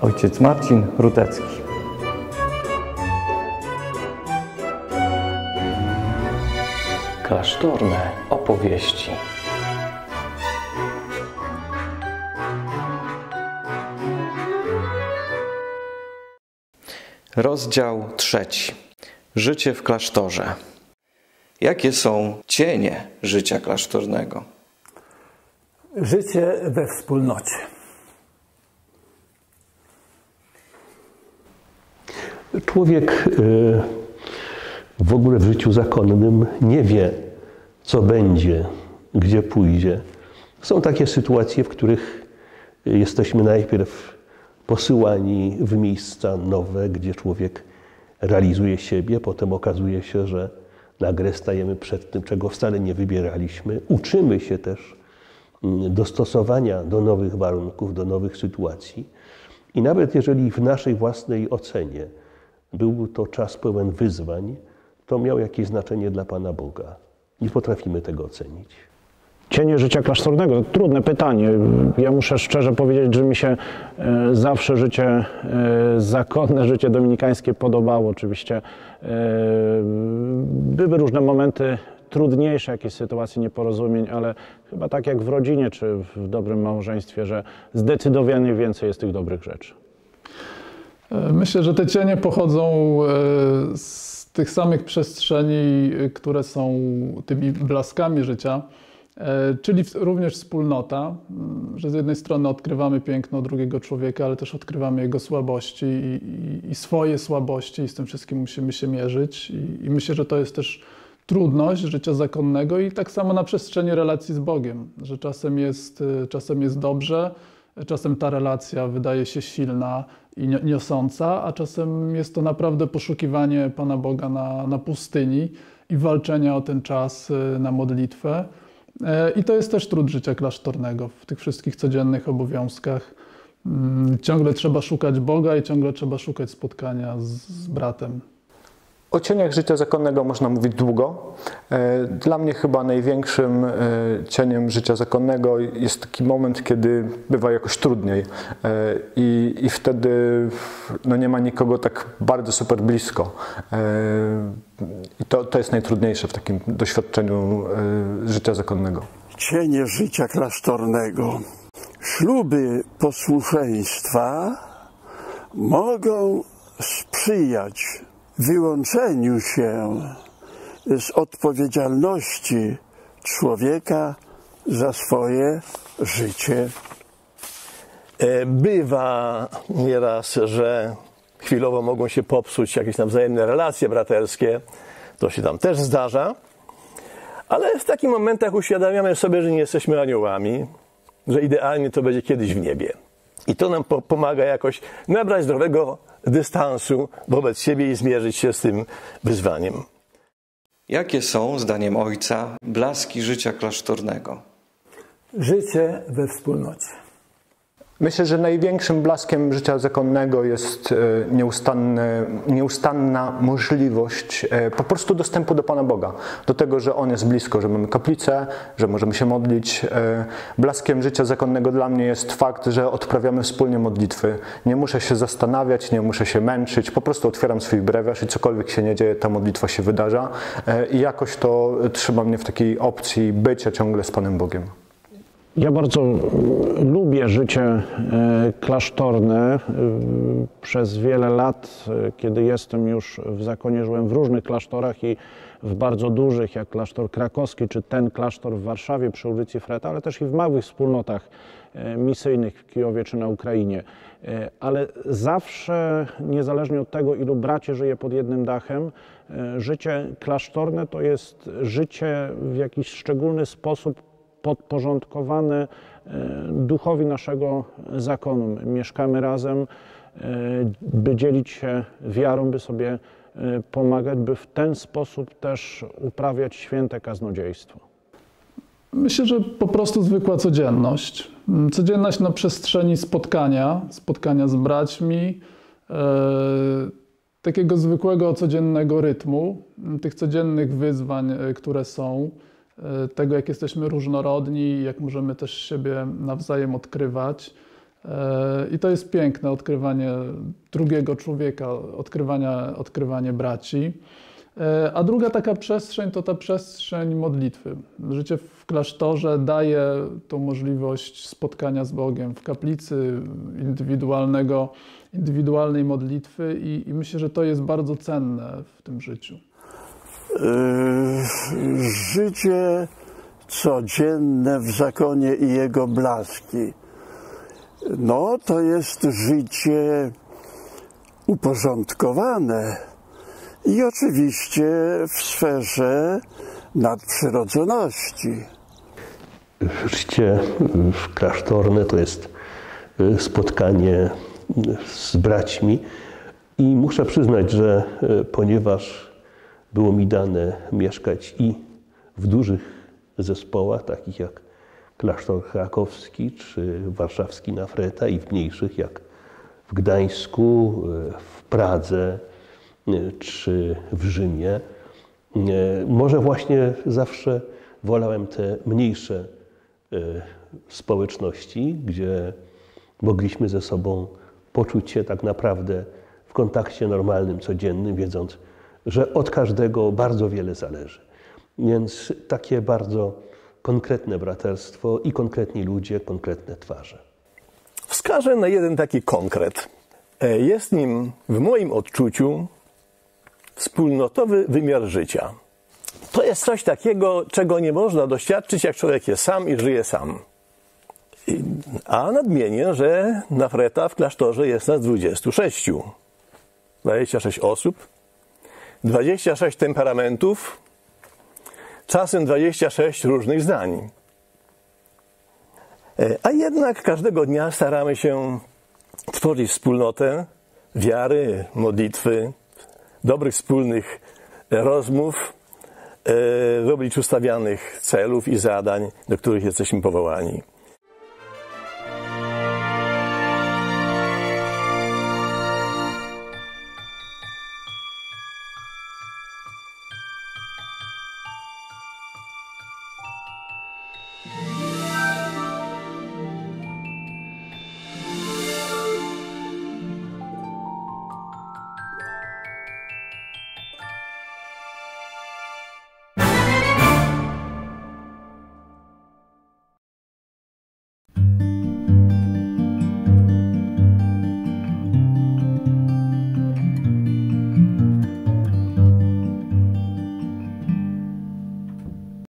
ojciec Marcin Rutecki. Klasztorne opowieści. Rozdział 3. Życie w klasztorze. Jakie są cienie życia klasztornego? Życie we wspólnocie. Człowiek w ogóle w życiu zakonnym nie wie, co będzie, gdzie pójdzie. Są takie sytuacje, w których jesteśmy najpierw posyłani w miejsca nowe, gdzie człowiek realizuje siebie, potem okazuje się, że nagle stajemy przed tym, czego wcale nie wybieraliśmy. Uczymy się też dostosowania do nowych warunków, do nowych sytuacji. I nawet jeżeli w naszej własnej ocenie był to czas pełen wyzwań, to miał jakieś znaczenie dla Pana Boga. Nie potrafimy tego ocenić. Cienie życia klasztornego? Trudne pytanie. Ja muszę szczerze powiedzieć, że mi się zawsze życie zakonne, życie dominikańskie podobało. Oczywiście były różne momenty trudniejsze, jakieś sytuacje nieporozumień, ale chyba tak jak w rodzinie czy w dobrym małżeństwie, że zdecydowanie więcej jest tych dobrych rzeczy. Myślę, że te cienie pochodzą z tych samych przestrzeni, które są tymi blaskami życia, czyli również wspólnota, że z jednej strony odkrywamy piękno drugiego człowieka, ale też odkrywamy jego słabości i swoje słabości i z tym wszystkim musimy się mierzyć. I myślę, że to jest też trudność życia zakonnego i tak samo na przestrzeni relacji z Bogiem, że czasem jest dobrze, czasem ta relacja wydaje się silna i niosąca, a czasem jest to naprawdę poszukiwanie Pana Boga na pustyni i walczenia o ten czas na modlitwę. I to jest też trud życia klasztornego w tych wszystkich codziennych obowiązkach. Ciągle trzeba szukać Boga i ciągle trzeba szukać spotkania z bratem. O cieniach życia zakonnego można mówić długo. Dla mnie chyba największym cieniem życia zakonnego jest taki moment, kiedy bywa jakoś trudniej i wtedy no nie ma nikogo tak bardzo super blisko. I to jest najtrudniejsze w takim doświadczeniu życia zakonnego. Cienie życia klasztornego. Śluby posłuszeństwa mogą sprzyjać wyłączeniu się z odpowiedzialności człowieka za swoje życie. Bywa nieraz, że chwilowo mogą się popsuć jakieś tam wzajemne relacje braterskie. To się tam też zdarza. Ale w takich momentach uświadamiamy sobie, że nie jesteśmy aniołami, że idealnie to będzie kiedyś w niebie. I to nam pomaga jakoś nabrać zdrowego dystansu wobec siebie i zmierzyć się z tym wyzwaniem. Jakie są, zdaniem ojca, blaski życia klasztornego? Życie we wspólnocie. Myślę, że największym blaskiem życia zakonnego jest nieustanna możliwość po prostu dostępu do Pana Boga. Do tego, że On jest blisko, że mamy kaplicę, że możemy się modlić. Blaskiem życia zakonnego dla mnie jest fakt, że odprawiamy wspólnie modlitwy. Nie muszę się zastanawiać, nie muszę się męczyć. Po prostu otwieram swój brewiarz i cokolwiek się nie dzieje, ta modlitwa się wydarza. I jakoś to trzyma mnie w takiej opcji bycia ciągle z Panem Bogiem. Ja bardzo lubię życie klasztorne. Przez wiele lat, kiedy jestem już w zakonie, żyłem w różnych klasztorach i w bardzo dużych, jak klasztor krakowski, czy ten klasztor w Warszawie przy ulicy Freta, ale też i w małych wspólnotach misyjnych w Kijowie czy na Ukrainie. Ale zawsze, niezależnie od tego, ilu braci żyje pod jednym dachem, życie klasztorne to jest życie w jakiś szczególny sposób podporządkowane duchowi naszego zakonu. Mieszkamy razem, by dzielić się wiarą, by sobie pomagać, by w ten sposób też uprawiać święte kaznodziejstwo. Myślę, że po prostu zwykła codzienność. Codzienność na przestrzeni spotkania z braćmi, takiego zwykłego, codziennego rytmu, tych codziennych wyzwań, które są, tego, jak jesteśmy różnorodni, jak możemy też siebie nawzajem odkrywać. I to jest piękne, odkrywanie drugiego człowieka, odkrywanie braci. A druga taka przestrzeń to ta przestrzeń modlitwy. Życie w klasztorze daje tą możliwość spotkania z Bogiem w kaplicy, indywidualnej modlitwy i myślę, że to jest bardzo cenne w tym życiu. Życie codzienne w zakonie i jego blaski. No, to jest życie uporządkowane i oczywiście w sferze nadprzyrodzoności. Życie klasztorne to jest spotkanie z braćmi i muszę przyznać, że ponieważ było mi dane mieszkać i w dużych zespołach, takich jak klasztor krakowski czy warszawski Nafreta, i w mniejszych jak w Gdańsku, w Pradze czy w Rzymie, może właśnie zawsze wolałem te mniejsze społeczności, gdzie mogliśmy ze sobą poczuć się tak naprawdę w kontakcie normalnym, codziennym, wiedząc, że od każdego bardzo wiele zależy. Więc takie bardzo konkretne braterstwo i konkretni ludzie, konkretne twarze. Wskażę na jeden taki konkret. Jest nim w moim odczuciu wspólnotowy wymiar życia. To jest coś takiego, czego nie można doświadczyć, jak człowiek jest sam i żyje sam. A nadmienię, że Nafreta w klasztorze jest nas 26. 26 osób, 26 temperamentów, czasem 26 różnych zdań. A jednak każdego dnia staramy się tworzyć wspólnotę wiary, modlitwy, dobrych wspólnych rozmów w obliczu stawianych celów i zadań, do których jesteśmy powołani.